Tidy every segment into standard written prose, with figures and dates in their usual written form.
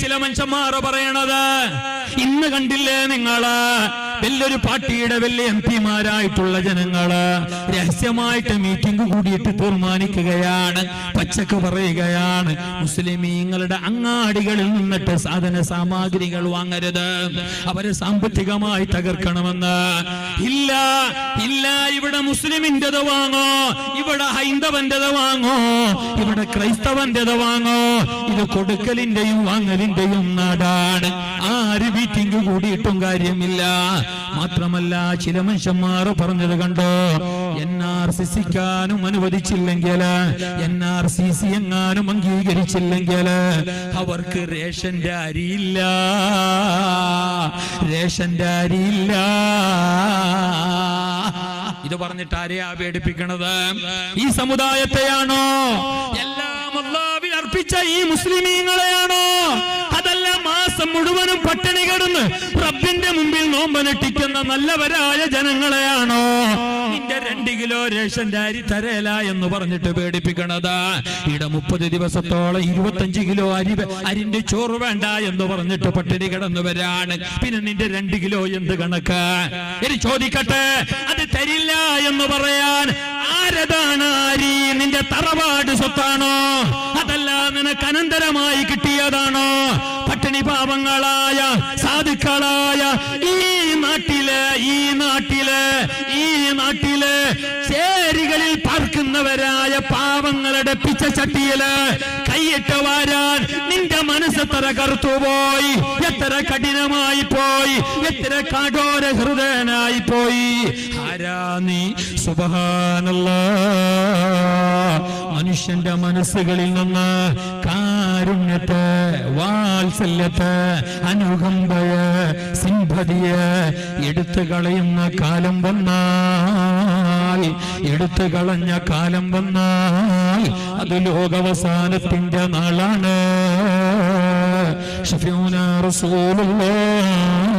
ചില മനുഷ്യന്മാർ പറയണത്? ഇന്ന് കണ്ടില്ലേ നിങ്ങള് വലിയൊരു പാർട്ടിയുടെ വലിയ MP-മാരായിട്ടുള്ള ജനങ്ങള് രഹസ്യമായിട്ട് മീറ്റിംഗ് കൂടിയിട്ട് തീർമാനിക്കുകയാണ്, പച്ചക്ക് പറയുകയാണ്, മുസ്ലിമീങ്ങളുടെ അങ്ങാടികളിൽ നിന്നിട്ട് സാധന സാമഗ്രികൾ വാങ്ങരുത്, അവരെ സാമ്പത്തികമായി തകർക്കണമെന്ന്. ഇല്ല ഇല്ല, ഇവിടെ മുസ്ലിമിൻ്റെത് വാങ്ങോ, ഇവിടെ ഹൈന്ദവന്റെത് വാങ്ങോ, ഇവിടെ ക്രൈസ്തവന്റെത് വാങ്ങോ. ഇത് കൊടുക്കലിന്റെയും വാങ്ങലിന്റെയും നാടാണ്. ആര് മീറ്റിംഗ് കൂടിയിട്ടും കാര്യമില്ല. മാത്രമല്ല ചില മനുഷ്യന്മാർ പറഞ്ഞത് കണ്ടോ, NRCക്കാനും അനുവദിച്ചില്ലെങ്കിൽ, NRCC എങ്ങാനും അംഗീകരിച്ചില്ലെങ്കിൽ അവർക്ക് റേഷന്റെ അരിയില്ല, റേഷന്റെ അരിയില്ല. ഇത് പറഞ്ഞിട്ട് ആരെയാ പേടിപ്പിക്കണത്? ഈ സമുദായത്തെയാണോ? എല്ലാം അല്ലാഹുവിൽ അർപ്പിച്ച ഈ മുസ്ലിമീങ്ങളെയാണോ? അതല്ല മാസം മുഴുവനും പട്ടിണി കിടന്ന് റബ്ബിന്റെ മുമ്പിൽ നോമ്പനുഷ്ഠിക്കുന്ന നല്ലവരായ ജനങ്ങളെയാണോ? നിന്റെ 2 കിലോ റേഷന്റെ അരി തരേല എന്ന് പറഞ്ഞിട്ട് പേടിപ്പിക്കണത്? ഇവിടെ 30 ദിവസത്തോളം 25 കിലോ അരിന്റെ ചോറ് വേണ്ട എന്ന് പറഞ്ഞിട്ട് പട്ടിണി കിടന്നവരാണ്. പിന്നെ നിന്റെ 2 കിലോ എന്ത് കണക്ക്? ഇനി ചോദിക്കട്ടെ, അത് തരില്ല എന്ന് പറയാൻ ആരതാണ് അരി? നിന്റെ തറവാട് സ്വത്താണോ? അതല്ല നിനക്ക് അനന്തരമായി കിട്ടിയതാണോ? പട്ടിണി പാവങ്ങളായ സാധുക്കളായ ഈ നാട്ടില് ചേരികളിൽ പാർക്കുന്നവരായ പാവങ്ങളുടെ പിച്ചച്ചട്ടിയില് കൈയിട്ട് വാരാൻ നിന്റെ മനസ്സെത്ര കറുത്തുപോയി, എത്ര കഠിനമായി പോയി, എത്ര കഠോര ഹൃദയനായി പോയി. ആരാ നീ? സുബ്ഹാനല്ലാഹ്. മനുഷ്യന്റെ മനസ്സുകളിൽ നിന്ന് കാരുണ്യത്തെ, വാത്സല്യത്തെ, അനുകമ്പയെ, സിംപതിയെ എടുത്തു കളയുന്ന കാലം വന്നാൽ, എടുത്തു കളഞ്ഞ കാലം വന്നാൽ അത് ലോകാവസാനത്തിന്റെ നാളാണ്. ഷഫീഉനാ റസൂലുള്ളാഹ്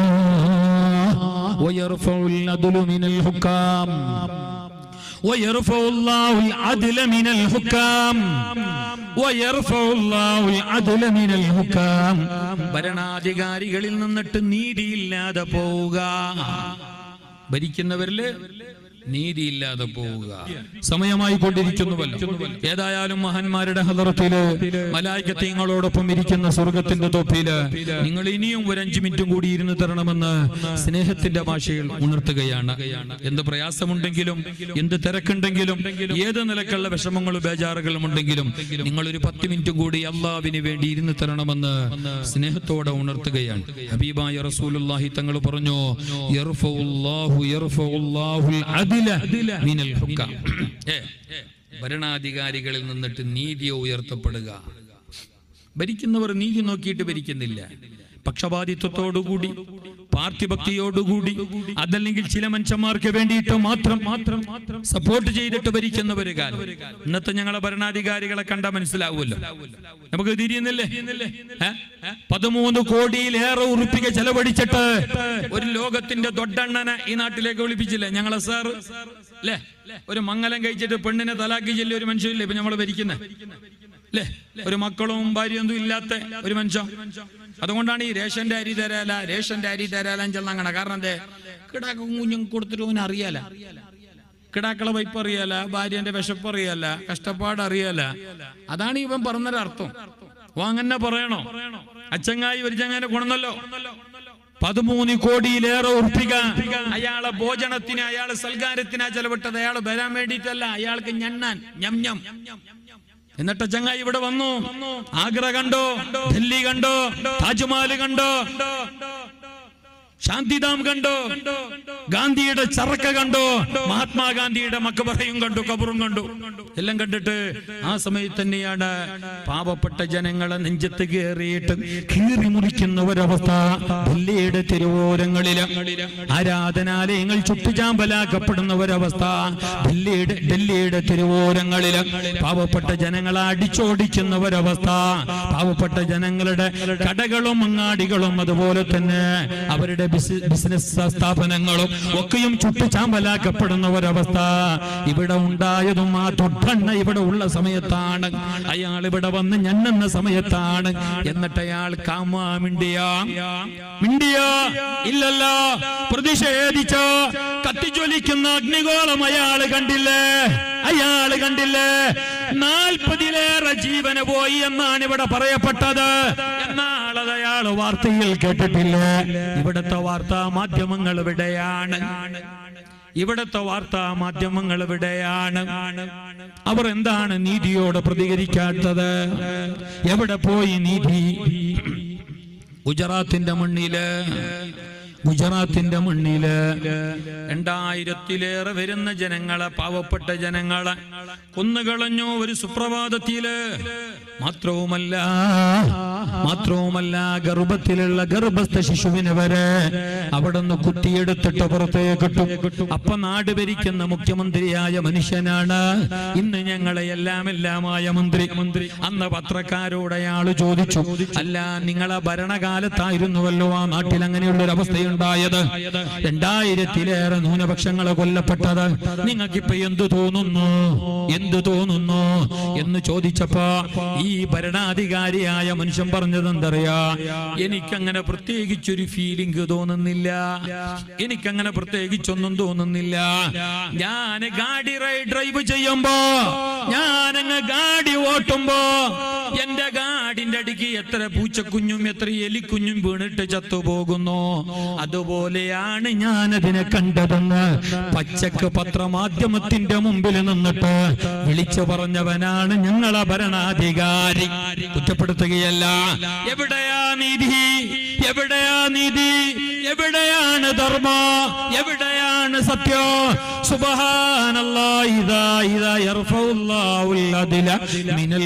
വയർഫഉൽ അദ്ലു മിനൽ ഹുക്കാം ويرفع الله العدل من الحكام ويرفع الله العدل من الحكام. ഭരണാധികാരികളിൽ നിന്നിട്ട് നീതിയില്ലാതെ പോവുക, ഭരിക്കുന്നവരില് നീതിയില്ലാതെ പോവുക. സമയമായി കൊണ്ടിരിക്കുന്നുവല്ലോ. ഏതായാലും മഹാന്മാരുടെ ഹദറത്തില് മലായികത്ത് നിങ്ങളോടൊപ്പം ഇരിക്കുന്ന സ്വർഗത്തിന്റെ തൊപ്പിയില് നിങ്ങൾ ഇനിയും ഒരു 5 മിനിറ്റും കൂടി ഇരുന്ന് തരണമെന്ന് സ്നേഹത്തിന്റെ ഭാഷയിൽ ഉണർത്തുകയാണ്. എന്ത് പ്രയാസമുണ്ടെങ്കിലും, എന്ത് തിരക്കുണ്ടെങ്കിലും, ഏത് നിലക്കുള്ള വിഷമങ്ങളും ബേജാറുകളും ഉണ്ടെങ്കിലും നിങ്ങളൊരു 10 മിനിറ്റ് കൂടി അള്ളാഹുവിന് വേണ്ടി ഇരുന്ന് തരണമെന്ന് സ്നേഹത്തോടെ ഉണർത്തുകയാണ്. ഹബീബായ റസൂലുള്ളാഹി തങ്ങൾ പറഞ്ഞു, ഭരണാധികാരികളിൽ നിന്നിട്ട് നീതി ഉയർത്തപ്പെടുക. ഭരിക്കുന്നവർ നീതി നോക്കിയിട്ട് ഭരിക്കുന്നില്ല, പക്ഷപാതിത്വത്തോടുകൂടി, പാർട്ടിഭക്തിയോടുകൂടി, അതല്ലെങ്കിൽ ചില മനുഷ്യന്മാർക്ക് വേണ്ടിയിട്ട് മാത്രം സപ്പോർട്ട് ചെയ്തിട്ട് ഭരിക്കുന്നവര് കാലം. ഇന്നത്തെ ഞങ്ങളെ ഭരണാധികാരികളെ കണ്ടാൽ മനസ്സിലാവുമല്ലോ, നമുക്ക് തിരിയുന്നില്ലേ? 13 കോടിയിലേറെ ഉറുപ്പിക ചെലവഴിച്ചിട്ട് ഒരു ലോകത്തിന്റെ ദൊഡണ്ണനെ ഈ നാട്ടിലേക്ക് വിളിപ്പിച്ചില്ലേ ഞങ്ങളെ സാർ? അല്ലേ? ഒരു മംഗലം കഴിച്ചിട്ട് പെണ്ണിനെ തലാക്കി ചെല്ലിയ ഒരു മനുഷ്യരില്ലേ ഇപ്പൊ നമ്മളെ ഭരിക്കുന്നത്? അല്ലേ? ഒരു മക്കളും ഭാര്യയൊന്നും ഇല്ലാത്ത ഒരു മനുഷ്യൻ. അതുകൊണ്ടാണ് ഈ റേഷന്റെ അരി തരാല ചെന്നങ്ങനെ. കാരണം എന്തേ? കിടാക്ക കുഞ്ഞും കൊടുത്തിട്ട് ഓന് അറിയാല, കിടാക്കളെ വൈപ്പ് അറിയാല, ഭാര്യന്റെ വിശപ്പ് അറിയാല, കഷ്ടപ്പാട് അറിയാല. അതാണ് ഇവൻ പറഞ്ഞൊരർത്ഥം. അങ്ങനെ പറയണോ? അച്ചങ്ങായി ഒരു ചങ്ങാനെ കൊണന്നല്ലോ 13 കോടിയിലേറെ ഉറുപ്പിക അയാളെ ഭോജനത്തിന്, അയാളെ സൽക്കാരത്തിനാ ചെലവിട്ടത്. അയാൾ വരാൻ വേണ്ടിയിട്ടല്ല, അയാൾക്ക് ഞണ്ണാൻ ഞം. എന്നിട്ട് ചങ്ങായി ഇവിടെ വന്നു, ആഗ്ര കണ്ടോ, ഡൽഹി കണ്ടോ, താജ്മഹൽ കണ്ടോ, ശാന്തിധാം കണ്ടോ, ഗാന്ധിയുടെ ചറക്ക കണ്ടോ, മഹാത്മാഗാന്ധിയുടെ മക്ബറയും കണ്ടു, കബറും കണ്ടു. എല്ലാം കണ്ടിട്ട് ആ സമയത്ത് തന്നെയാണ് പാവപ്പെട്ട ജനങ്ങളെ നെഞ്ചത്ത് കയറിയിട്ട് കീറി മുറിക്കുന്ന ഒരവസ്ഥ. ഡൽഹിയുടെ തിരുവോരങ്ങളില് ആരാധനാലയങ്ങൾ ചുട്ടുചാമ്പലാക്കപ്പെടുന്ന ഒരവസ്ഥ. ഡൽഹിയുടെ തിരുവോരങ്ങളില് പാവപ്പെട്ട ജനങ്ങളെ അടിച്ചോടിക്കുന്ന ഒരവസ്ഥ. പാവപ്പെട്ട ജനങ്ങളുടെ കടകളും അങ്ങാടികളും അതുപോലെ തന്നെ അവരുടെ ബിസിനസ് സ്ഥാപനങ്ങളും ഒക്കെയും ചുട്ടുചാമ്പലാക്കപ്പെടുന്ന ഒരവസ്ഥ ഇവിടെ ഉണ്ടായതും ആ തൊട്ടെണ്ണ ഇവിടെ ഉള്ള സമയത്താണ്. അയാൾ ഇവിടെ വന്ന് ഞെണ്ണുന്ന സമയത്താണ്. എന്നിട്ട് അയാൾ മിണ്ടിയ ഇല്ലല്ല, പ്രതിഷേധിച്ച കത്തിജ്വലിക്കുന്ന അഗ്നിഗോളം അയാള് കണ്ടില്ലേ? 40-ലേറെ ജീവന് പോയി എന്നാണ് ഇവിടെ പറയപ്പെട്ടത്. എന്നാൽ അത് അയാൾ വാർത്തയിൽ കേട്ടിട്ടില്ല. ഇവിടുത്തെ വാർത്താ മാധ്യമങ്ങൾ എവിടെയാണ്? അവർ എന്താണ് നീതിയോട് പ്രതികരിക്കാത്തത്? എവിടെ പോയി നീതി? ഗുജറാത്തിന്റെ മണ്ണില് 2000-ലേറെ വരുന്ന ജനങ്ങളെ, പാവപ്പെട്ട ജനങ്ങളെ കൊന്നുകളഞ്ഞു ഒരു സുപ്രഭാതത്തില്. മാത്രവുമല്ല ഗർഭത്തിലുള്ള ഗർഭസ്ഥ ശിശുവിനെ വരെ അവിടെ നിന്ന് കുത്തിയെടുത്തിട്ട് പുറത്തേക്കിട്ടു. അപ്പൊ നാട് ഭരിക്കുന്ന മുഖ്യമന്ത്രിയായ മനുഷ്യനാണ് ഇന്ന് ഞങ്ങളെ എല്ലാമായ മന്ത്രി. അന്ന് പത്രക്കാരോട് അയാൾ ചോദിച്ചു, അല്ല, നിങ്ങളെ ഭരണകാലത്തായിരുന്നുവല്ലോ ആ നാട്ടിൽ അങ്ങനെയുള്ളൊരു അവസ്ഥയുണ്ടായത്? 2000-ലേറെ ന്യൂനപക്ഷങ്ങളെ കൊല്ലപ്പെട്ടത്. നിങ്ങൾക്കിപ്പോ എന്തു തോന്നുന്നു എന്ന് ചോദിച്ചപ്പോ ഈ ഭരണാധികാരിയായ മനുഷ്യൻ പറഞ്ഞത് എന്തറിയാ? എനിക്കങ്ങനെ പ്രത്യേകിച്ചൊരു ഫീലിംഗ് തോന്നുന്നില്ല, എനിക്കങ്ങനെ പ്രത്യേകിച്ചൊന്നും തോന്നുന്നില്ല. ഞാൻ ഗാഡി ഡ്രൈവ് ചെയ്യുമ്പോ, ഞാനങ്ങ് ഗാഡി ഓട്ടുമ്പോ എന്റെ ഗാഡിന്റെ അടിക്ക് എത്ര പൂച്ചക്കുഞ്ഞും എത്ര എലിക്കുഞ്ഞും വീണിട്ട് ചത്തുപോകുന്നു. അതുപോലെയാണ് ഞാനതിനെ കണ്ടതെന്ന് പച്ചക്ക് പത്രമാധ്യമത്തിന്റെ മുമ്പിൽ നിന്നിട്ട് വിളിച്ചു പറഞ്ഞവനാണ് ഞങ്ങളെ ഭരണാധികാരി. കുറ്റപ്പെടുത്തുകയല്ല. എവിടെയാ നീതി? എവിടെയാണ് ധർമ്മം? എവിടെയാണ് സത്യം? സുബ്ഹാനല്ലാഹി ഇദാ യർഫഉല്ലാഹുൽ അദ്ല മിനൽ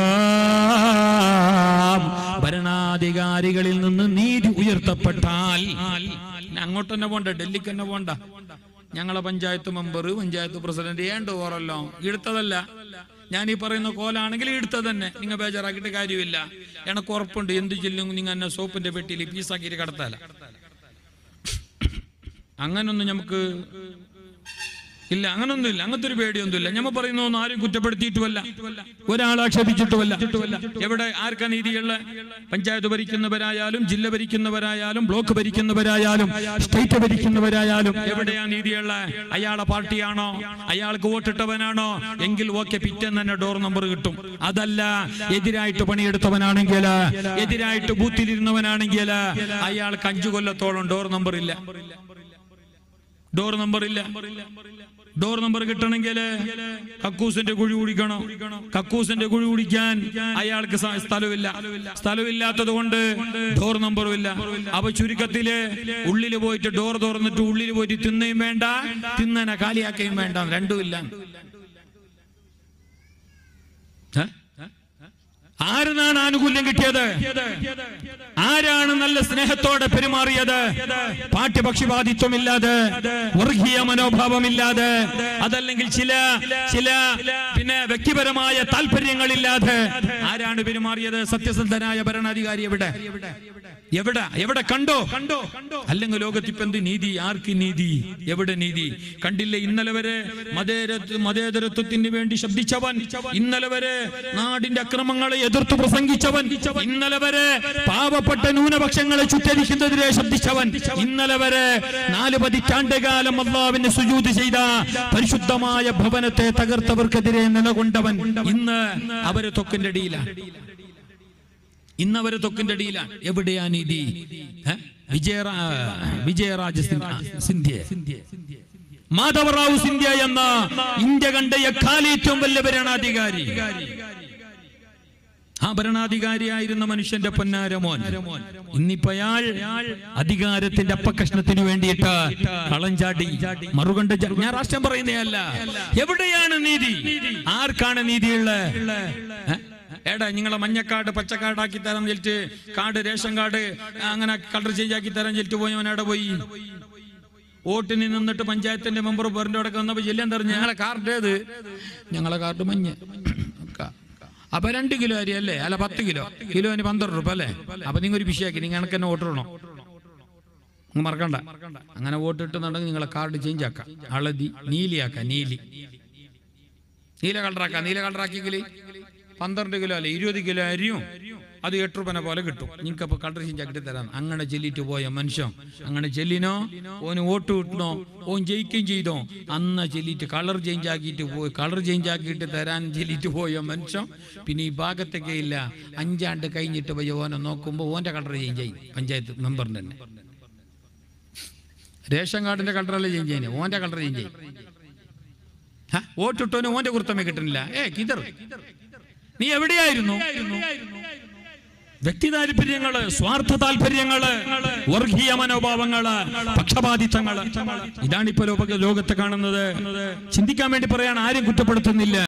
ഹുക്കാം. ഭരണാധികാരികളിൽ നിന്ന് നീതി ഉയർത്തപ്പെട്ടാൽ അങ്ങോട്ട് തന്നെ പോണ്ട, ഡൽഹിക്ക് തന്നെ പോണ്ട. ഞങ്ങളെ പഞ്ചായത്ത് മെമ്പർ, പഞ്ചായത്ത് പ്രസിഡന്റ് ഏണ്ടോ ഓറല്ലോ എടുത്തതല്ല. ഞാൻ ഈ പറയുന്ന കോലാണെങ്കിൽ എടുത്തത് തന്നെ. നിങ്ങൾ ബേജാറാക്കിയിട്ട് കാര്യമില്ല. എനക്ക് ഉറപ്പുണ്ട്, എന്ത് ചെല്ലും നിങ്ങൾ എന്നെ സോപ്പിന്റെ പെട്ടിയിൽ പീസാക്കിയിട്ട് കടത്താല. അങ്ങനൊന്നും നമുക്ക് ഇല്ല, അങ്ങനൊന്നുമില്ല. അങ്ങനത്തെ ഒരു പേടിയൊന്നുമില്ല. ഞമ്മ പറയുന്നൊന്നും ആരും കുറ്റപ്പെടുത്തിയിട്ടുമല്ല, ഒരാളെ ആക്ഷേപിച്ചിട്ടുമല്ല. എവിടെ ആർക്കാ നീതിയുള്ള? പഞ്ചായത്ത് ഭരിക്കുന്നവരായാലും, ജില്ല ഭരിക്കുന്നവരായാലും, ബ്ലോക്ക് ഭരിക്കുന്നവരായാലും, സ്റ്റേറ്റ് ഭരിക്കുന്നവരായാലും എവിടെയാ നീതിയുള്ള? അയാളെ പാർട്ടിയാണോ, അയാൾക്ക് വോട്ടിട്ടവനാണോ എങ്കിൽ ഓക്കെ, പിറ്റേന്ന് തന്നെ ഡോർ നമ്പർ കിട്ടും. അതല്ല, എതിരായിട്ട് പണിയെടുത്തവനാണെങ്കിൽ, എതിരായിട്ട് ബൂത്തിലിരുന്നവനാണെങ്കിൽ അയാൾക്ക് 5 കൊല്ലത്തോളം ഡോർ നമ്പർ ഇല്ല. ഡോർ നമ്പർ കിട്ടണമെങ്കിൽ കക്കൂസിന്റെ കുഴി കുടിക്കണം. കക്കൂസിന്റെ കുഴി കുടിക്കാൻ അയാൾക്ക് സ്ഥലമില്ലാത്തത് കൊണ്ട് ഡോർ നമ്പറും ഇല്ല. അപ്പൊ ചുരുക്കത്തില് ഉള്ളിൽ പോയിട്ട് ഡോർ തുറന്നിട്ട് ഉള്ളിൽ പോയിട്ട് തിന്നയും വേണ്ട, തിന്നനെ കാലിയാക്കുകയും വേണ്ട, രണ്ടുമില്ല. ആരാണ് ആനുകൂല്യം കിട്ടിയത്? ആരാണ് നല്ല സ്നേഹത്തോടെ പെരുമാറിയത്? പാഠ്യപക്ഷിവാദിത്വമില്ലാതെ, വർഗീയ മനോഭാവമില്ലാതെ, അതല്ലെങ്കിൽ ചില പിന്നെ വ്യക്തിപരമായ താല്പര്യങ്ങളില്ലാതെ ആരാണ് പെരുമാറിയത്? സത്യസന്ധനായ ഭരണാധികാരി എവിടെ കണ്ടോ? അല്ലെങ്കിൽ ലോകത്തിപ്പ് എന്ത് നീതി? ആർക്ക് നീതി? എവിടെ നീതി? കണ്ടില്ലേ? ഇന്നലെ വരെ മതേതരത്വത്തിന് വേണ്ടി ശബ്ദിച്ചവൻ, ഇന്നലെ വരെ നാടിന്റെ അക്രമങ്ങളെ എതിർത്ത് പ്രസംഗിച്ചവൻ, ഇന്നലെ വരെ പാവപ്പെട്ട ന്യൂനപക്ഷങ്ങളെ ചുറ്റരിക്കുന്നതിനെ ശബ്ദിച്ചവൻ, ഇന്നലെ വരെ 4 പതിറ്റാണ്ടുകാലം അല്ലാഹുവിന് സുജൂദ് ചെയ്ത പരിശുദ്ധമായ ഭവനത്തെ തകർത്തവർക്കെതിരെ നിലകൊണ്ടവൻ ഇന്ന് അവരെ തൊക്കിന്റെ അടിയിലാണ്. എവിടെയാ നീതി? വിജയരാജ സിന്ധ്യ, മാധവറാവു സിന്ധ്യ എന്ന ഇന്ത്യ കണ്ട എക്കാലം ഏറ്റവും വലിയ ഭരണാധികാരി, ആ ഭരണാധികാരിയായിരുന്ന മനുഷ്യന്റെ പൊന്നാരമോൻ ഇന്നിപ്പോ അയാൾ അധികാരത്തിന്റെ അപ്പകഷ്ണത്തിന് വേണ്ടിയിട്ട് കളഞ്ചാടി മറുകണ്ട. ഞാൻ രാഷ്ട്രം പറയുന്നതല്ല. എവിടെയാണ് നീതി? ആർക്കാണ് നീതിയുള്ള? എടാ, നിങ്ങളെ മഞ്ഞക്കാർഡ് പച്ചക്കാർഡാക്കി തരാൻ ചെല്ലിട്ട് കാർഡ്, റേഷൻ കാർഡ് അങ്ങനെ കളർ ചേഞ്ച് ആക്കി തരാൻ ചെല്ലിട്ട് പോയവൻ എവിടെ പോയി? വോട്ടിന് നിന്നിട്ട് പഞ്ചായത്തിന്റെ മെമ്പർ പേരിന്റെ അവിടെ വന്നപ്പോ ചെല്ലാൻ തറഞ്ഞു, ഞങ്ങളെ കാർഡ് ഏത്? ഞങ്ങളെ കാർഡ് മഞ്ഞ. അപ്പൊ 2 കിലോ അരി അല്ലേ? അല്ല 10 കിലോന് 12 രൂപ അല്ലേ? അപ്പൊ നിങ്ങൾ ഒരു വിഷയാക്കി, നിങ്ങൾ എനിക്ക് തന്നെ വോട്ടിടണോ? മറക്കണ്ട. അങ്ങനെ വോട്ട് ഇട്ടുന്നുണ്ടെങ്കിൽ നിങ്ങളെ കാർഡ് ചേഞ്ച് ആക്കാം, ഹളദി നീലിയാക്കാം, നീല കളറാക്കാം. നീല കളറാക്കിയെങ്കിൽ 12 കിലോ അല്ലെ 20 കിലോ അരിയും അത് 8 രൂപനെ പോലെ കിട്ടും. നിങ്ങൾക്ക് അപ്പോൾ കളർ ചേഞ്ച് ആക്കിയിട്ട് തരാം. അങ്ങനെ ചെല്ലിട്ട് പോയ മനുഷ്യൻ അങ്ങനെ ചെല്ലിനോ, ഓന് വോട്ട് കിട്ടണോ, ഓൻ ജയിക്കുകയും ചെയ്തോ, അന്ന് ചെല്ലിട്ട് കളർ ചേഞ്ച് ആക്കിയിട്ട് പോയി, കളർ ചേഞ്ച് ആക്കിയിട്ട് തരാൻ ചെല്ലിട്ട് പോയ മനുഷ്യൻ പിന്നെ ഈ ഭാഗത്തൊക്കെ ഇല്ല. 5 ആണ്ട് കഴിഞ്ഞിട്ട് പോയി ഓനെ നോക്കുമ്പോൾ ഓൻ്റെ കളർ ചേഞ്ച് ആയി. പഞ്ചായത്ത് മെമ്പറിൻ്റെ തന്നെ റേഷൻ കാർഡിന്റെ കളറല്ലേ ചേഞ്ച് ചെയ്യുന്നത്, ഓൻ്റെ കളർ ചേഞ്ച് ചെയ്യും. വോട്ടിട്ടോന് ഓൻ്റെ കുർത്തമേ കിട്ടുന്നില്ല. കിതർ നീ എവിടെയായിരുന്നു? വ്യക്തി താല്പര്യങ്ങള്, സ്വാർത്ഥ താല്പര്യങ്ങള്, വർഗീയ മനോഭാവങ്ങള്, പക്ഷപാതിത്വങ്ങള്, ഇതാണിപ്പോ ലോകത്ത് കാണുന്നത്. ചിന്തിക്കാൻ വേണ്ടി പറയാൻ ആരും കുറ്റപ്പെടുത്തുന്നില്ല.